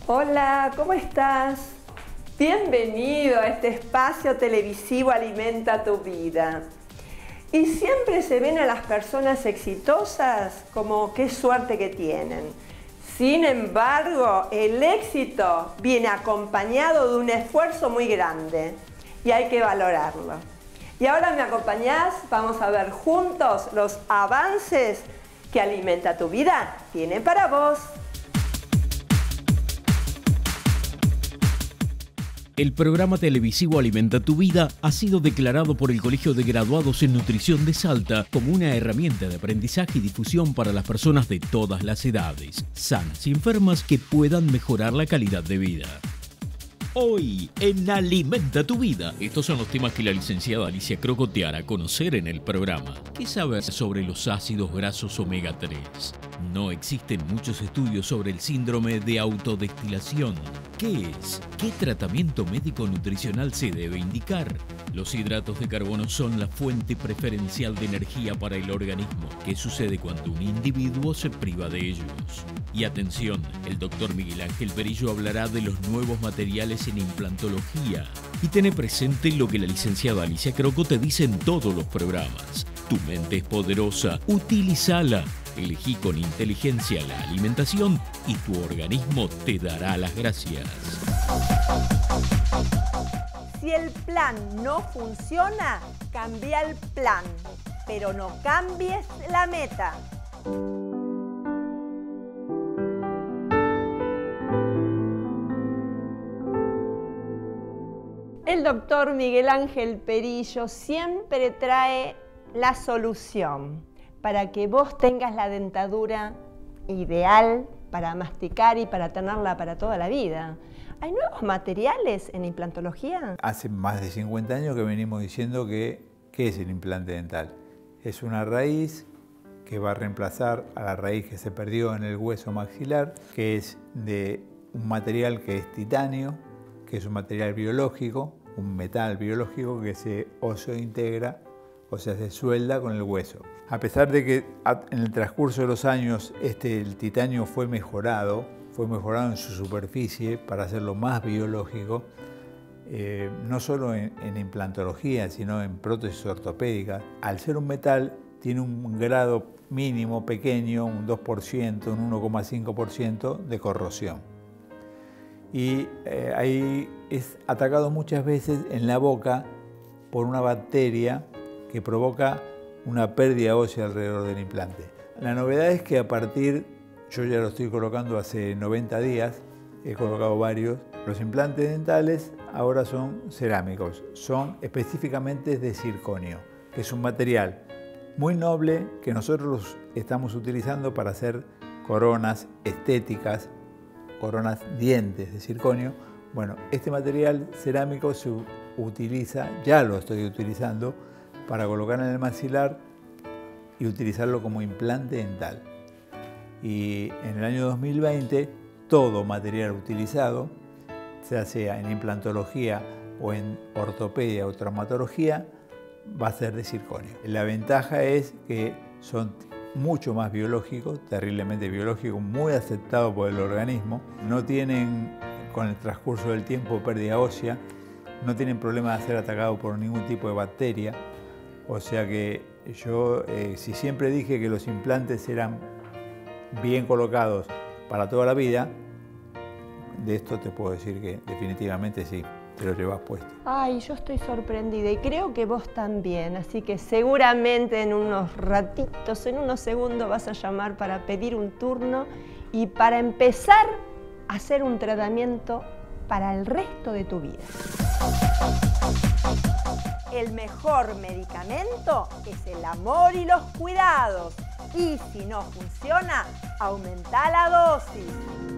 Hola, ¿cómo estás? Bienvenido a este espacio televisivo Alimenta tu Vida. Y siempre se ven a las personas exitosas como qué suerte que tienen. Sin embargo, el éxito viene acompañado de un esfuerzo muy grande y hay que valorarlo. Y ahora me acompañás, vamos a ver juntos los avances que Alimenta tu Vida tiene para vos. El programa televisivo Alimenta tu Vida ha sido declarado por el Colegio de Graduados en Nutrición de Salta como una herramienta de aprendizaje y difusión para las personas de todas las edades, sanas y enfermas que puedan mejorar la calidad de vida. Hoy, en Alimenta tu Vida, estos son los temas que la licenciada Alicia Croco te hará conocer en el programa. ¿Qué saber sobre los ácidos grasos omega 3? No existen muchos estudios sobre el síndrome de autodestilación. ¿Qué es? ¿Qué tratamiento médico-nutricional se debe indicar? Los hidratos de carbono son la fuente preferencial de energía para el organismo. ¿Qué sucede cuando un individuo se priva de ellos? Y atención, el doctor Miguel Ángel Perillo hablará de los nuevos materiales en implantología. Y ten presente lo que la licenciada Alicia Croco te dice en todos los programas. Tu mente es poderosa, utilízala. Elegí con inteligencia la alimentación y tu organismo te dará las gracias. Si el plan no funciona, cambia el plan, pero no cambies la meta. El doctor Miguel Ángel Perillo siempre trae la solución para que vos tengas la dentadura ideal para masticar y para tenerla para toda la vida. ¿Hay nuevos materiales en implantología? Hace más de 50 años que venimos diciendo ¿qué es el implante dental? Es una raíz que va a reemplazar a la raíz que se perdió en el hueso maxilar, que es de un material que es titanio, que es un material biológico, un metal biológico que se osseointegra, o sea, se suelda con el hueso. A pesar de que en el transcurso de los años el titanio fue mejorado en su superficie para hacerlo más biológico, no solo en implantología, sino en prótesis ortopédicas. Al ser un metal, tiene un grado mínimo pequeño, un 2%, un 1,5% de corrosión. Y ahí es atacado muchas veces en la boca por una bacteria que provoca una pérdida ósea alrededor del implante. La novedad es que yo ya lo estoy colocando hace 90 días, he colocado varios. Los implantes dentales ahora son cerámicos, son específicamente de circonio, que es un material muy noble que nosotros estamos utilizando para hacer coronas estéticas, coronas dientes de circonio. Bueno, este material cerámico se utiliza, ya lo estoy utilizando, para colocar en el maxilar y utilizarlo como implante dental. Y en el año 2020, todo material utilizado, sea en implantología o en ortopedia o traumatología, va a ser de circonio. La ventaja es que son mucho más biológicos, terriblemente biológicos, muy aceptados por el organismo, no tienen con el transcurso del tiempo pérdida ósea, no tienen problema de ser atacados por ningún tipo de bacteria. O sea que yo, si siempre dije que los implantes eran bien colocados para toda la vida, de esto te puedo decir que definitivamente sí, te lo llevas puesto. Ay, yo estoy sorprendida y creo que vos también, así que seguramente en unos ratitos, en unos segundos vas a llamar para pedir un turno y para empezar a hacer un tratamiento para el resto de tu vida. El mejor medicamento es el amor y los cuidados. Y si no funciona, aumenta la dosis.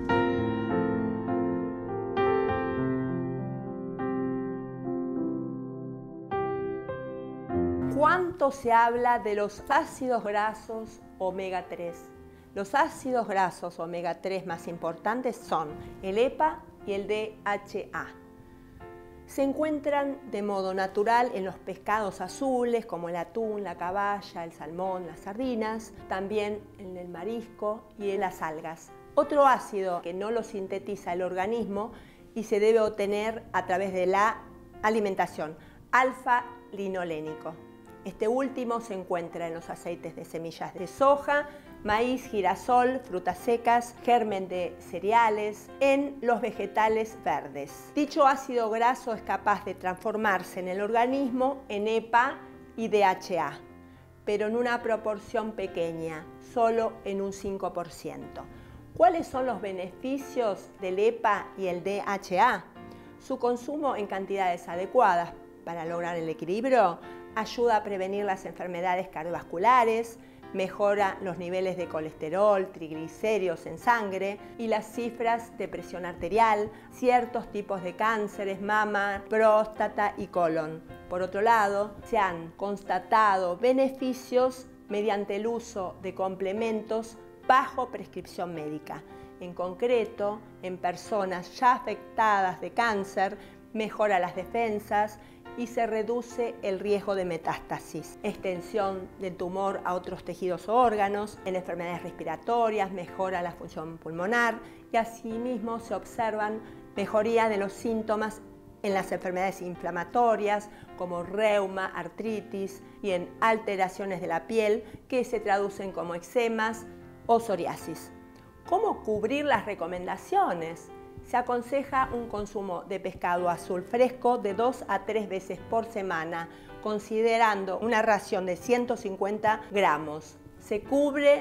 ¿Cuánto se habla de los ácidos grasos omega 3? Los ácidos grasos omega 3 más importantes son el EPA y el DHA. Se encuentran de modo natural en los pescados azules como el atún, la caballa, el salmón, las sardinas, también en el marisco y en las algas. Otro ácido que no lo sintetiza el organismo y se debe obtener a través de la alimentación, alfa-linolénico. Este último se encuentra en los aceites de semillas de soja, maíz, girasol, frutas secas, germen de cereales, en los vegetales verdes. Dicho ácido graso es capaz de transformarse en el organismo en EPA y DHA, pero en una proporción pequeña, solo en un 5%. ¿Cuáles son los beneficios del EPA y el DHA? Su consumo en cantidades adecuadas para lograr el equilibrio ayuda a prevenir las enfermedades cardiovasculares, mejora los niveles de colesterol, triglicéridos en sangre y las cifras de presión arterial, ciertos tipos de cánceres, mama, próstata y colon. Por otro lado, se han constatado beneficios mediante el uso de complementos bajo prescripción médica. En concreto, en personas ya afectadas de cáncer, mejora las defensas y se reduce el riesgo de metástasis, extensión del tumor a otros tejidos o órganos, en enfermedades respiratorias, mejora la función pulmonar y asimismo se observan mejoría de los síntomas en las enfermedades inflamatorias como reuma, artritis y en alteraciones de la piel que se traducen como eczemas o psoriasis. ¿Cómo cubrir las recomendaciones? Se aconseja un consumo de pescado azul fresco de 2 a 3 veces por semana, considerando una ración de 150 gramos. Se cubre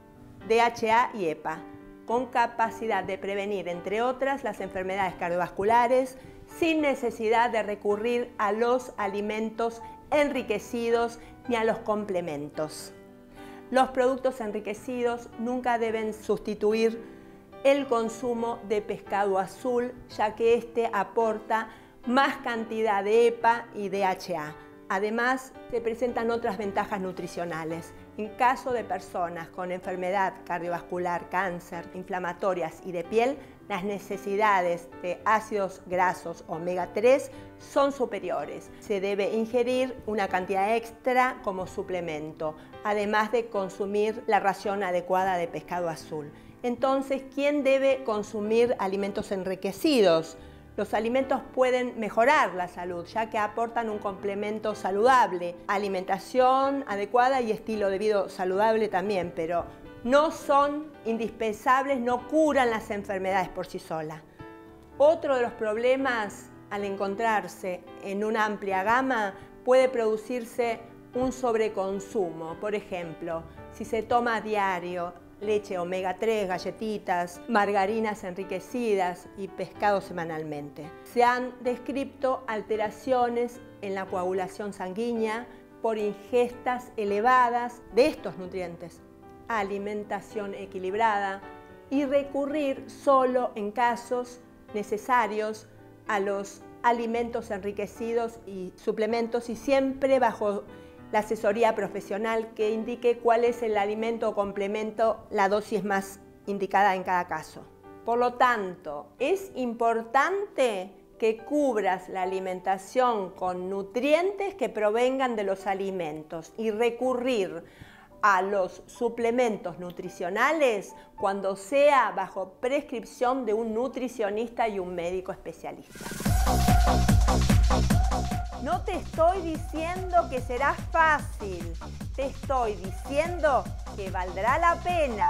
DHA y EPA, con capacidad de prevenir, entre otras, las enfermedades cardiovasculares, sin necesidad de recurrir a los alimentos enriquecidos ni a los complementos. Los productos enriquecidos nunca deben sustituir el consumo de pescado azul, ya que este aporta más cantidad de EPA y DHA. Además, se presentan otras ventajas nutricionales. En caso de personas con enfermedad cardiovascular, cáncer, inflamatorias y de piel, las necesidades de ácidos grasos omega 3 son superiores. Se debe ingerir una cantidad extra como suplemento, además de consumir la ración adecuada de pescado azul. Entonces, ¿quién debe consumir alimentos enriquecidos? Los alimentos pueden mejorar la salud, ya que aportan un complemento saludable, alimentación adecuada y estilo de vida saludable también, pero no son indispensables, no curan las enfermedades por sí solas. Otro de los problemas al encontrarse en una amplia gama puede producirse un sobreconsumo. Por ejemplo, si se toma a diario leche omega 3, galletitas, margarinas enriquecidas y pescado semanalmente. Se han descrito alteraciones en la coagulación sanguínea por ingestas elevadas de estos nutrientes, alimentación equilibrada y recurrir solo en casos necesarios a los alimentos enriquecidos y suplementos y siempre bajo la asesoría profesional que indique cuál es el alimento o complemento, la dosis más indicada en cada caso. Por lo tanto, es importante que cubras la alimentación con nutrientes que provengan de los alimentos y recurrir a los suplementos nutricionales cuando sea bajo prescripción de un nutricionista y un médico especialista. No te estoy diciendo que será fácil, te estoy diciendo que valdrá la pena.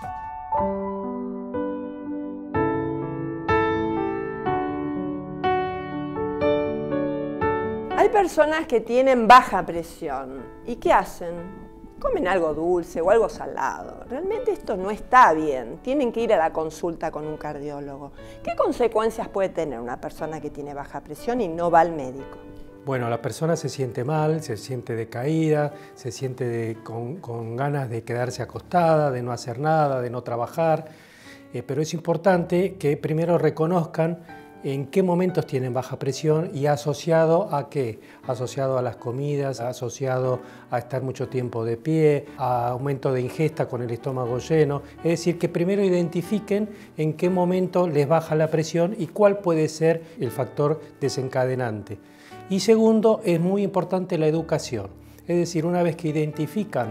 Hay personas que tienen baja presión. ¿Y qué hacen? Comen algo dulce o algo salado. Realmente esto no está bien. Tienen que ir a la consulta con un cardiólogo. ¿Qué consecuencias puede tener una persona que tiene baja presión y no va al médico? Bueno, la persona se siente mal, se siente decaída, se siente con ganas de quedarse acostada, de no hacer nada, de no trabajar. Pero es importante que primero reconozcan en qué momentos tienen baja presión y asociado a qué, asociado a las comidas, asociado a estar mucho tiempo de pie, a aumento de ingesta con el estómago lleno. Es decir, que primero identifiquen en qué momento les baja la presión y cuál puede ser el factor desencadenante. Y segundo, es muy importante la educación. Es decir, una vez que identifican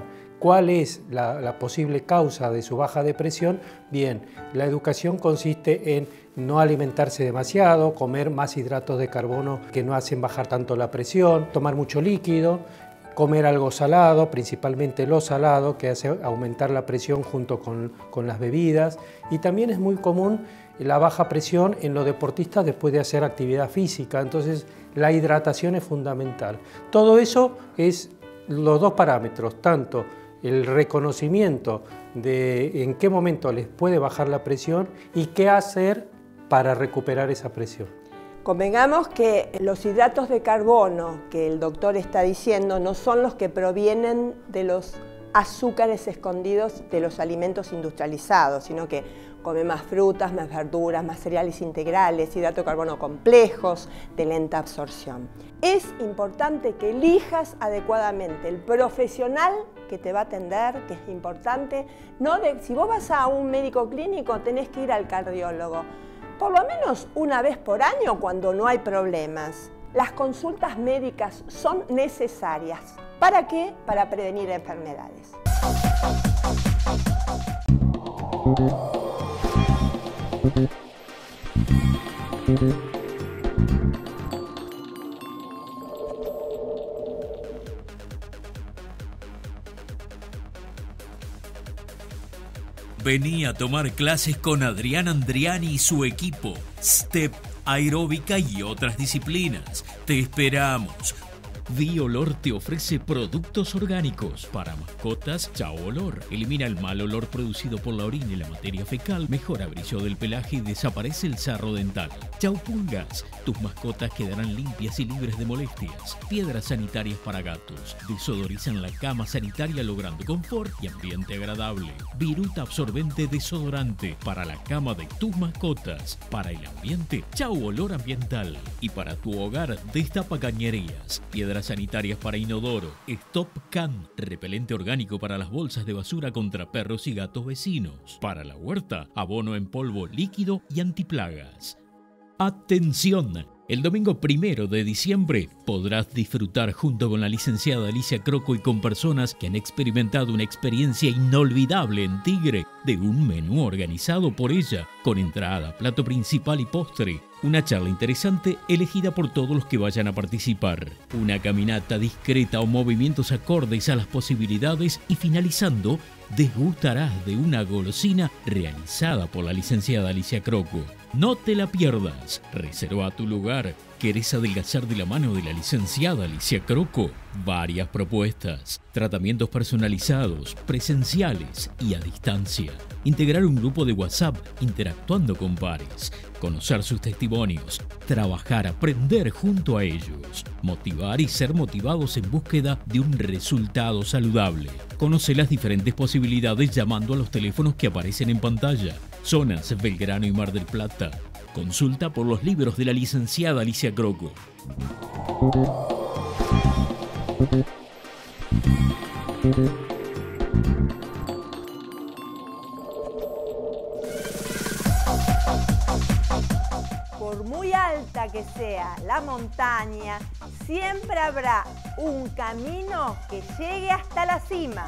¿Cuál es la posible causa de su baja de presión? Bien, la educación consiste en no alimentarse demasiado, comer más hidratos de carbono que no hacen bajar tanto la presión, tomar mucho líquido, comer algo salado, principalmente lo salado, que hace aumentar la presión junto con las bebidas. Y también es muy común la baja presión en los deportistas después de hacer actividad física, entonces la hidratación es fundamental. Todo eso es los dos parámetros, tanto el reconocimiento de en qué momento les puede bajar la presión y qué hacer para recuperar esa presión. Convengamos que los hidratos de carbono que el doctor está diciendo no son los que provienen de los azúcares escondidos de los alimentos industrializados, sino que come más frutas, más verduras, más cereales integrales, hidratos de carbono complejos, de lenta absorción. Es importante que elijas adecuadamente el profesional que te va a atender, que es importante. Si vos vas a un médico clínico, tenés que ir al cardiólogo, por lo menos una vez por año cuando no hay problemas. Las consultas médicas son necesarias. ¿Para qué? Para prevenir enfermedades. Vení a tomar clases con Adrián Andriani y su equipo. Step, aeróbica y otras disciplinas. Te esperamos. Biolor te ofrece productos orgánicos para mascotas. Chao Olor elimina el mal olor producido por la orina y la materia fecal, mejora brillo del pelaje y desaparece el sarro dental. Chao Pulgas, tus mascotas quedarán limpias y libres de molestias. Piedras sanitarias para gatos desodorizan la cama sanitaria logrando confort y ambiente agradable. Viruta absorbente desodorante para la cama de tus mascotas. Para el ambiente, Chao Olor ambiental. Y para tu hogar, destapa cañerías. Piedras sanitarias para inodoro. Stop Can, repelente orgánico para las bolsas de basura contra perros y gatos vecinos. Para la huerta, abono en polvo líquido y antiplagas. ¡Atención! El domingo 1 de diciembre podrás disfrutar junto con la licenciada Alicia Croco y con personas que han experimentado una experiencia inolvidable en Tigre de un menú organizado por ella, con entrada, plato principal y postre. Una charla interesante elegida por todos los que vayan a participar. Una caminata discreta o movimientos acordes a las posibilidades y finalizando, degustarás de una golosina realizada por la licenciada Alicia Croco. No te la pierdas. Reserva tu lugar. ¿Querés adelgazar de la mano de la licenciada Alicia Croco? Varias propuestas. Tratamientos personalizados, presenciales y a distancia. Integrar un grupo de WhatsApp interactuando con pares. Conocer sus testimonios. Trabajar, aprender junto a ellos. Motivar y ser motivados en búsqueda de un resultado saludable. Conoce las diferentes posibilidades llamando a los teléfonos que aparecen en pantalla. Zonas Belgrano y Mar del Plata. Consulta por los libros de la licenciada Alicia Croco. Por muy alta que sea la montaña, siempre habrá un camino que llegue hasta la cima.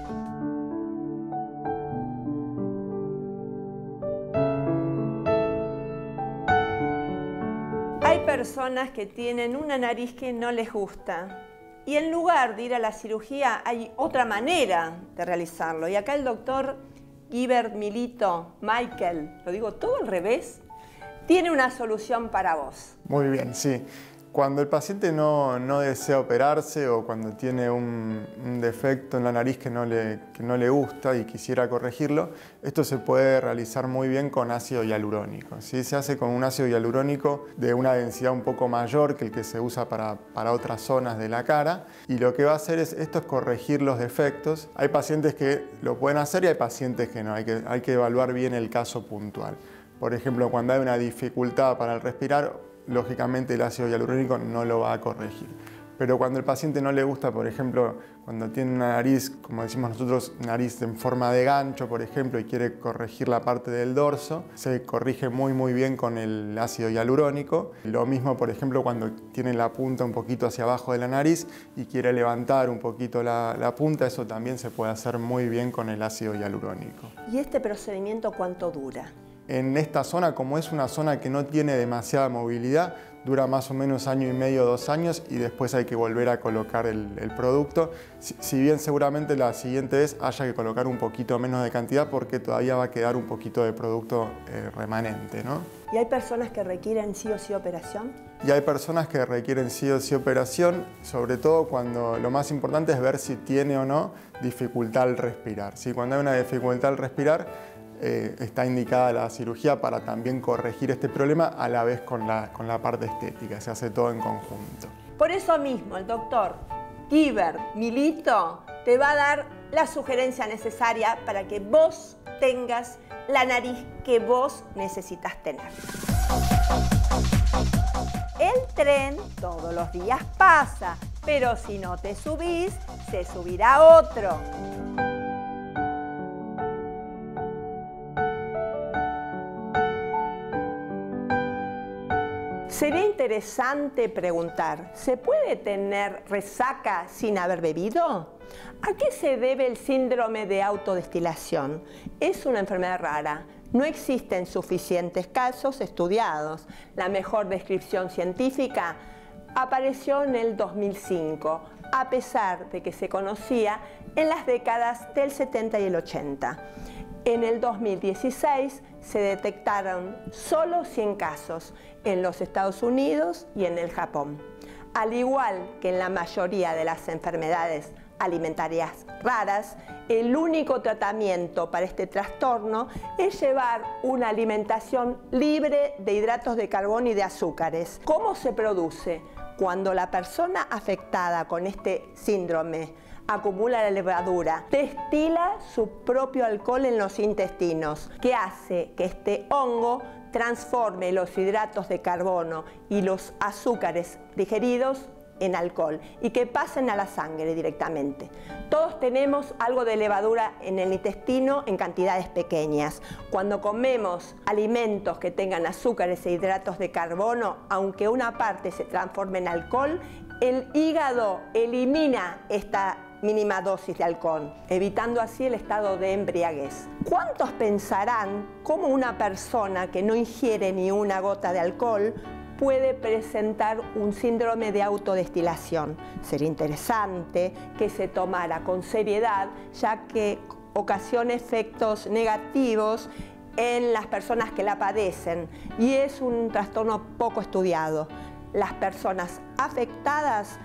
Hay personas que tienen una nariz que no les gusta y en lugar de ir a la cirugía hay otra manera de realizarlo. Y acá el doctor Guibert Milito, Michael, lo digo todo al revés, tiene una solución para vos. Muy bien, sí. Cuando el paciente no desea operarse o cuando tiene un defecto en la nariz que no le gusta y quisiera corregirlo, esto se puede realizar muy bien con ácido hialurónico, ¿sí? Se hace con un ácido hialurónico de una densidad un poco mayor que el que se usa para otras zonas de la cara, y lo que va a hacer esto es corregir los defectos. Hay pacientes que lo pueden hacer y hay pacientes que no, hay que evaluar bien el caso puntual. Por ejemplo, cuando hay una dificultad para el respirar, lógicamente el ácido hialurónico no lo va a corregir. Pero cuando el paciente no le gusta, por ejemplo, cuando tiene una nariz, como decimos nosotros, nariz en forma de gancho, por ejemplo, y quiere corregir la parte del dorso, se corrige muy bien con el ácido hialurónico. Lo mismo, por ejemplo, cuando tiene la punta un poquito hacia abajo de la nariz y quiere levantar un poquito la punta, eso también se puede hacer muy bien con el ácido hialurónico. ¿Y este procedimiento cuánto dura? En esta zona, como es una zona que no tiene demasiada movilidad, dura más o menos 1 año y medio, 2 años, y después hay que volver a colocar el producto. Si bien seguramente la siguiente vez haya que colocar un poquito menos de cantidad porque todavía va a quedar un poquito de producto remanente, ¿no? ¿Y hay personas que requieren sí o sí operación? Y hay personas que requieren sí o sí operación, sobre todo cuando lo más importante es ver si tiene o no dificultad al respirar. ¿Sí? Cuando hay una dificultad al respirar, está indicada la cirugía para también corregir este problema a la vez con la parte estética, se hace todo en conjunto. Por eso mismo el doctor Guibert Milito te va a dar la sugerencia necesaria para que vos tengas la nariz que vos necesitas tener. El tren todos los días pasa, pero si no te subís, se subirá otro. Sería interesante preguntar, ¿se puede tener resaca sin haber bebido? ¿A qué se debe el síndrome de autodestilación? Es una enfermedad rara. No existen suficientes casos estudiados. La mejor descripción científica apareció en el 2005, a pesar de que se conocía en las décadas del 70 y el 80. En el 2016 se detectaron solo 100 casos en los Estados Unidos y en el Japón. Al igual que en la mayoría de las enfermedades alimentarias raras, el único tratamiento para este trastorno es llevar una alimentación libre de hidratos de carbono y de azúcares. ¿Cómo se produce? Cuando la persona afectada con este síndrome acumula la levadura, destila su propio alcohol en los intestinos, que hace que este hongo transforme los hidratos de carbono y los azúcares digeridos en alcohol y que pasen a la sangre directamente. Todos tenemos algo de levadura en el intestino en cantidades pequeñas. Cuando comemos alimentos que tengan azúcares e hidratos de carbono, aunque una parte se transforme en alcohol, el hígado elimina esta mínima dosis de alcohol, evitando así el estado de embriaguez. ¿Cuántos pensarán cómo una persona que no ingiere ni una gota de alcohol puede presentar un síndrome de autodestilación? Sería interesante que se tomara con seriedad, ya que ocasiona efectos negativos en las personas que la padecen y es un trastorno poco estudiado. Las personas afectadas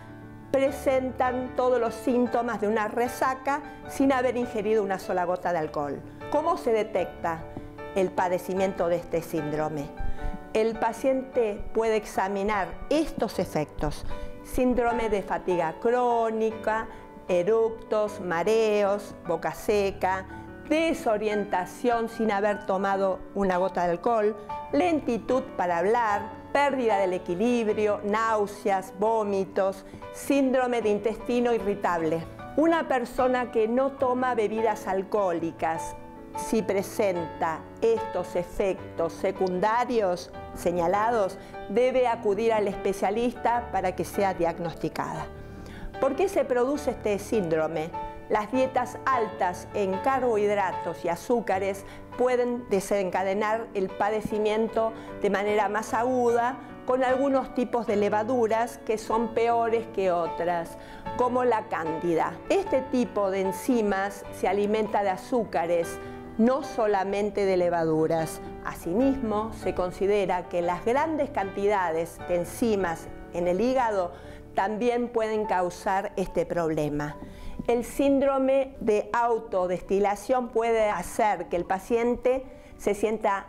presentan todos los síntomas de una resaca sin haber ingerido una sola gota de alcohol. ¿Cómo se detecta el padecimiento de este síndrome? El paciente puede examinar estos efectos: síndrome de fatiga crónica, eructos, mareos, boca seca, desorientación sin haber tomado una gota de alcohol, lentitud para hablar, pérdida del equilibrio, náuseas, vómitos, síndrome de intestino irritable. Una persona que no toma bebidas alcohólicas, si presenta estos efectos secundarios señalados, debe acudir al especialista para que sea diagnosticada. ¿Por qué se produce este síndrome? Las dietas altas en carbohidratos y azúcares pueden desencadenar el padecimiento de manera más aguda, con algunos tipos de levaduras que son peores que otras, como la cándida. Este tipo de enzimas se alimenta de azúcares, no solamente de levaduras. Asimismo, se considera que las grandes cantidades de enzimas en el hígado también pueden causar este problema. El síndrome de autodestilación puede hacer que el paciente se sienta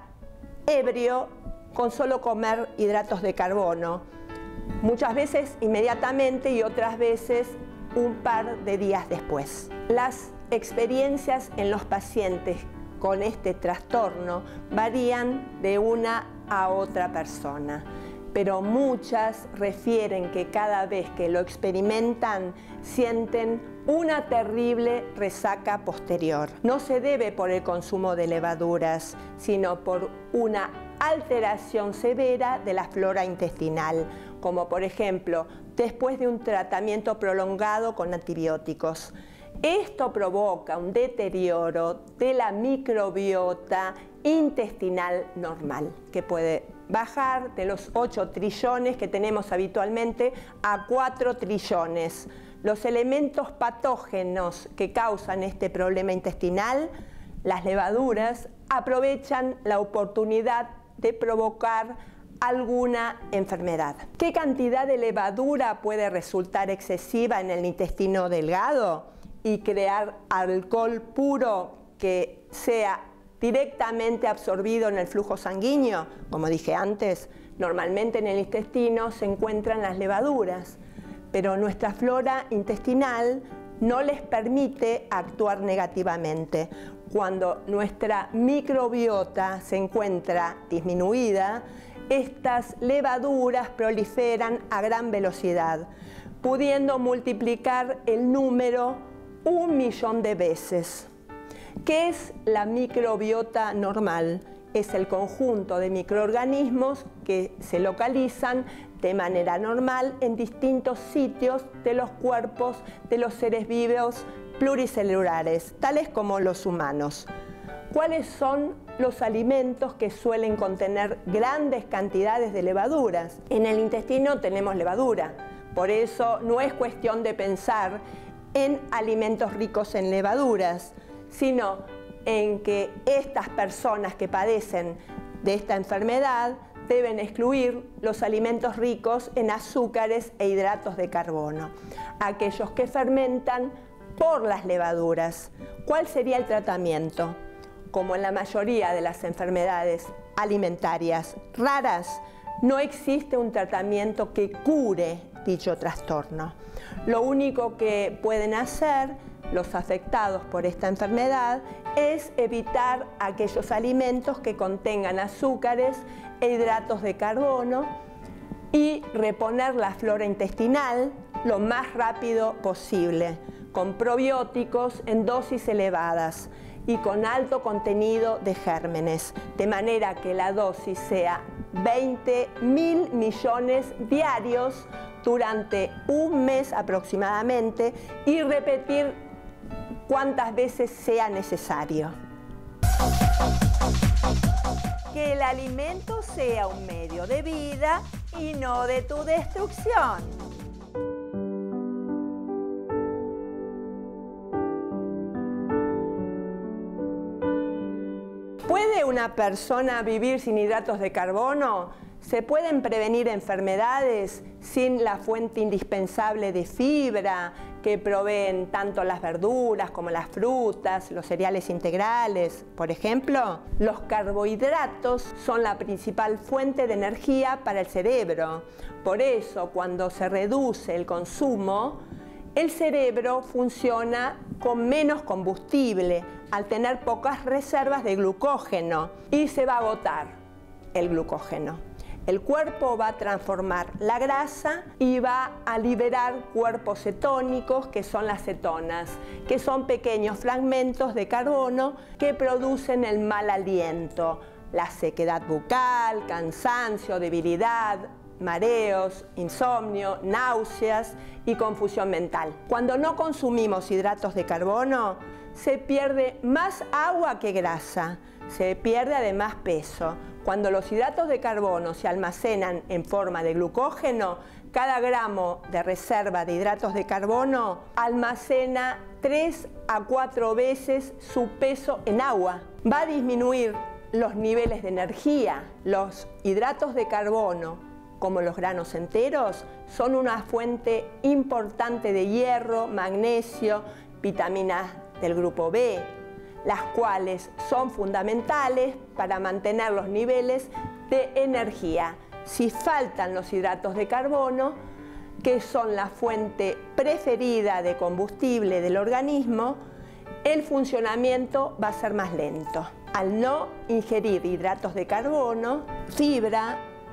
ebrio con solo comer hidratos de carbono, muchas veces inmediatamente y otras veces un par de días después. Las experiencias en los pacientes con este trastorno varían de una a otra persona. pero muchas refieren que cada vez que lo experimentan sienten una terrible resaca posterior. No se debe por el consumo de levaduras, sino por una alteración severa de la flora intestinal, como por ejemplo después de un tratamiento prolongado con antibióticos. Esto provoca un deterioro de la microbiota intestinal normal, que puede bajar de los 8 trillones que tenemos habitualmente a 4 trillones. Los elementos patógenos que causan este problema intestinal, las levaduras, aprovechan la oportunidad de provocar alguna enfermedad. ¿Qué cantidad de levadura puede resultar excesiva en el intestino delgado y crear alcohol puro que sea directamente absorbido en el flujo sanguíneo? Como dije antes, normalmente en el intestino se encuentran las levaduras, pero nuestra flora intestinal no les permite actuar negativamente. Cuando nuestra microbiota se encuentra disminuida, estas levaduras proliferan a gran velocidad, pudiendo multiplicar el número 1.000.000 de veces. ¿Qué es la microbiota normal? Es el conjunto de microorganismos que se localizan de manera normal en distintos sitios de los cuerpos de los seres vivos pluricelulares, tales como los humanos. ¿Cuáles son los alimentos que suelen contener grandes cantidades de levaduras? En el intestino tenemos levadura, por eso no es cuestión de pensar en alimentos ricos en levaduras, sino en que estas personas que padecen de esta enfermedad deben excluir los alimentos ricos en azúcares e hidratos de carbono, aquellos que fermentan por las levaduras. ¿Cuál sería el tratamiento? Como en la mayoría de las enfermedades alimentarias raras, no existe un tratamiento que cure dicho trastorno. Lo único que pueden hacer los afectados por esta enfermedad es evitar aquellos alimentos que contengan azúcares e hidratos de carbono y reponer la flora intestinal lo más rápido posible, con probióticos en dosis elevadas y con alto contenido de gérmenes, de manera que la dosis sea 20.000 millones diarios durante un mes aproximadamente y repetir cuantas veces sea necesario. Que el alimento sea un medio de vida y no de tu destrucción. ¿Puede una persona vivir sin hidratos de carbono? ¿Se pueden prevenir enfermedades sin la fuente indispensable de fibra que proveen tanto las verduras como las frutas, los cereales integrales, por ejemplo? Los carbohidratos son la principal fuente de energía para el cerebro. Por eso, cuando se reduce el consumo, el cerebro funciona con menos combustible, al tener pocas reservas de glucógeno, y se va a agotar el glucógeno. El cuerpo va a transformar la grasa y va a liberar cuerpos cetónicos, que son las cetonas, que son pequeños fragmentos de carbono que producen el mal aliento, la sequedad bucal, cansancio, debilidad, mareos, insomnio, náuseas y confusión mental. Cuando no consumimos hidratos de carbono, se pierde más agua que grasa, se pierde además peso. Cuando los hidratos de carbono se almacenan en forma de glucógeno, cada gramo de reserva de hidratos de carbono almacena 3 a 4 veces su peso en agua. Va a disminuir los niveles de energía. Los hidratos de carbono, como los granos enteros, son una fuente importante de hierro, magnesio, vitaminas del grupo B, las cuales son fundamentales para mantener los niveles de energía. Si faltan los hidratos de carbono, que son la fuente preferida de combustible del organismo, el funcionamiento va a ser más lento. Al no ingerir hidratos de carbono, fibra,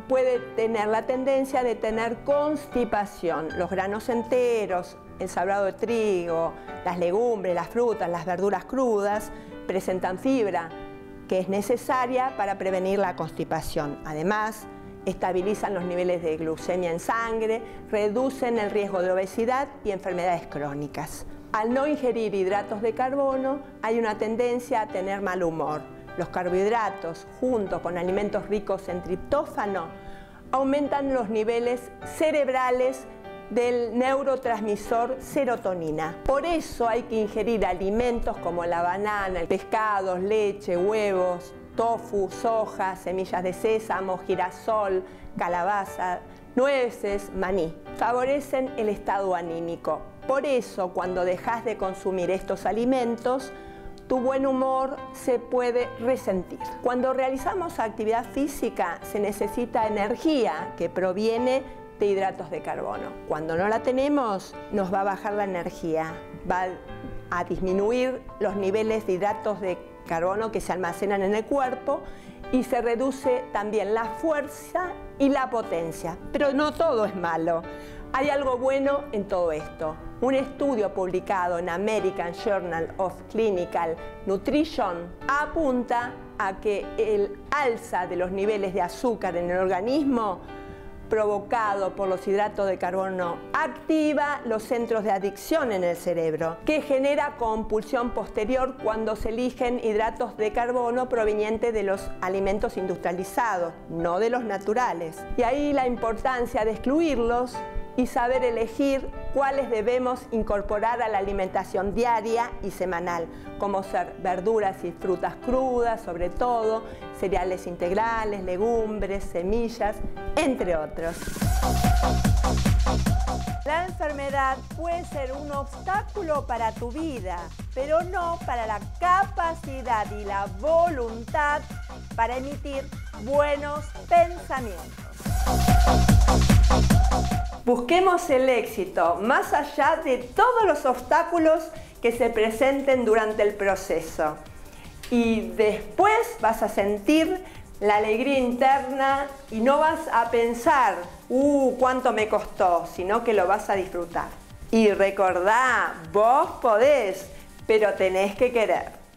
puede tener la tendencia de tener constipación. Los granos enteros, el salvado de trigo, las legumbres, las frutas, las verduras crudas presentan fibra que es necesaria para prevenir la constipación. Además, estabilizan los niveles de glucemia en sangre, reducen el riesgo de obesidad y enfermedades crónicas. Al no ingerir hidratos de carbono, hay una tendencia a tener mal humor. Los carbohidratos, junto con alimentos ricos en triptófano, aumentan los niveles cerebrales del neurotransmisor serotonina. Por eso hay que ingerir alimentos como la banana, pescados, leche, huevos, tofu, soja, semillas de sésamo, girasol, calabaza, nueces, maní. Favorecen el estado anímico. Por eso, cuando dejas de consumir estos alimentos, tu buen humor se puede resentir. Cuando realizamos actividad física, se necesita energía que proviene de hidratos de carbono. Cuando no la tenemos, nos va a bajar la energía, va a disminuir los niveles de hidratos de carbono que se almacenan en el cuerpo y se reduce también la fuerza y la potencia. Pero no todo es malo. Hay algo bueno en todo esto. Un estudio publicado en American Journal of Clinical Nutrition apunta a que el alza de los niveles de azúcar en el organismo provocado por los hidratos de carbono activa los centros de adicción en el cerebro, que genera compulsión posterior cuando se eligen hidratos de carbono provenientes de los alimentos industrializados, no de los naturales. Y ahí la importancia de excluirlos y saber elegir cuáles debemos incorporar a la alimentación diaria y semanal, como ser verduras y frutas crudas, sobre todo, cereales integrales, legumbres, semillas, entre otros. La enfermedad puede ser un obstáculo para tu vida, pero no para la capacidad y la voluntad para emitir buenos pensamientos. Busquemos el éxito más allá de todos los obstáculos que se presenten durante el proceso. Y después vas a sentir la alegría interna y no vas a pensar, cuánto me costó, sino que lo vas a disfrutar. Y recordá, vos podés, pero tenés que querer.